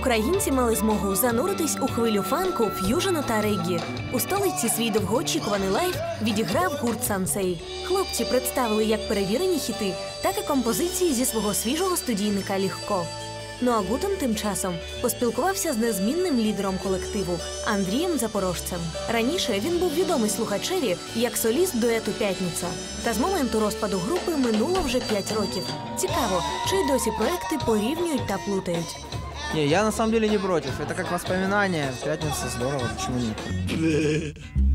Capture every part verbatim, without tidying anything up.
українці мали змогу зануритись у хвилю фанку, ф'южену та реггі. У столиці свій довгоочікуваний лайв відіграв гурт «Сансей». Хлопці представили як перевірені хіти, так і композиції зі свого свіжого студійника «Легко». Ну а Гутен тим часом поспілкувався з незмінним лідером колективу Андрієм Запорожцем. Раніше він був відомий слухачеві як соліст дуету «П'ятниця». Та з моменту розпаду групи минуло вже п'ять років. Цікаво, чи й досі проекти порівнюють та плутають. Не, я на самом деле не против. Это как воспоминание. Пятница здорово, почему нет?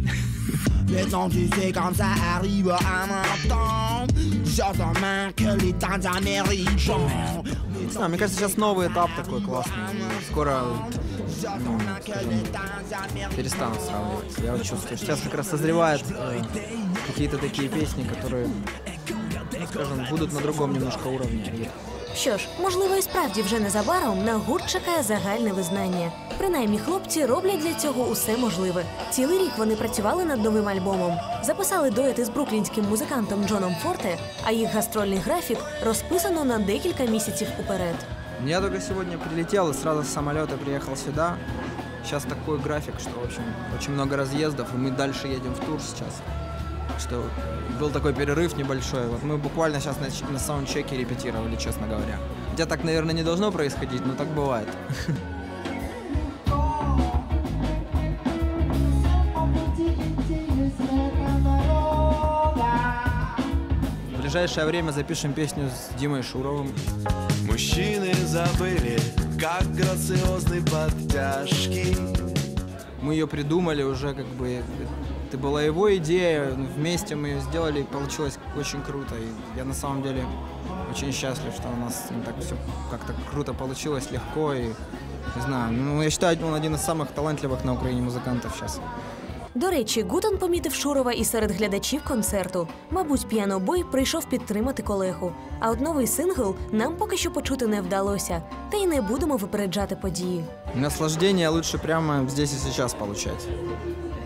Не знаю, мне кажется, сейчас новый этап такой классный. Скоро ну, скажем, перестанут сравнивать. Я вот чувствую, что сейчас как раз созревают э, какие-то такие песни, которые, скажем, будут на другом немножко уровне. Що ж, можливо, і справді вже незабаром на гурт чекає загальне визнання. Принаймні, хлопці роблять для цього усе можливе. Цілий рік вони працювали над новим альбомом. Записали дуети з бруклінським музикантом Джоном Форте, а їх гастрольний графік розписано на декілька місяців уперед. Я только сегодня прилетел и сразу с самолета приехал сюда. Сейчас такой график, что, в общем, очень много разъездов, и мы дальше едем в тур сейчас. Что был такой перерыв небольшой. Вот мы буквально сейчас на, на саундчеке репетировали, честно говоря. Хотя так, наверное, не должно происходить, но так бывает. В ближайшее время запишем песню с Димой Шуровым. Мужчины забыли, как грациозны подтяжки. Мы ее придумали уже, как бы, это была его идея, вместе мы ее сделали, и получилось очень круто. И я на самом деле очень счастлив, что у нас так все как-то круто получилось, легко. И, не знаю, ну, я считаю, он один из самых талантливых на Украине музыкантов сейчас. До речі, Гутен помітив Шурова і серед глядачів концерту. Мабуть, піанобой прийшов підтримати колегу. А от новий сингл нам поки що почути не вдалося. Та й не будемо випереджати події. Наслаждение лучше прямо здесь и сейчас получать.